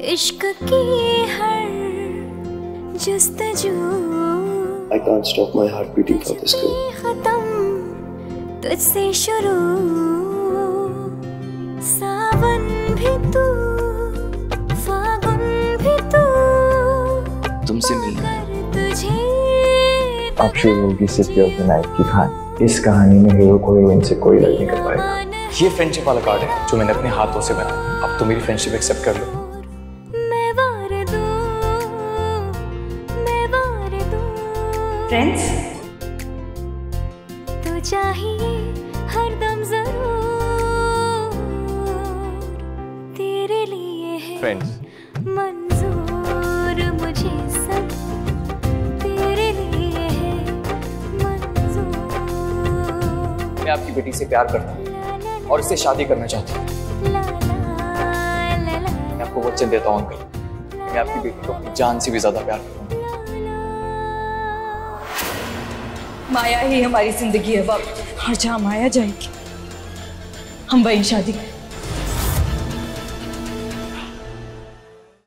इश्क की हर जस्तजू I can't stop my heart beating for this girl. खत्म तुझसे शुरू सावन भी तू फागुन भी तू तुमसे मिलना है। तुझे आप शुरू होगी सिर्फ ऑफ द नाइट की कहानी। इस कहानी में हीरो को हीरोइन से कोई लड़ नहीं कर पाएगा। ये फ्रेंडशिप वाला कार्ड है जो मैंने अपने हाथों से बनाया। अब तो मेरी फ्रेंडशिप एक्सेप्ट कर लो। फ्रेंड्स तो चाहिए हरदम जरूर तेरे लिए है फ्रेंड्स मंजूर मुझे सब तेरे लिए है मंजूर। मैं आपकी बेटी से प्यार करता हूँ और इससे शादी करना चाहता हूँ। मैं आपको वचन देता हूँ अंकल, मैं आपकी बेटी को अपनी जान से भी ज्यादा प्यार करता हूँ। माया ही हमारी जिंदगी है बाबू, और जहाँ माया जाएगी हम वहीं शादी करेंगे।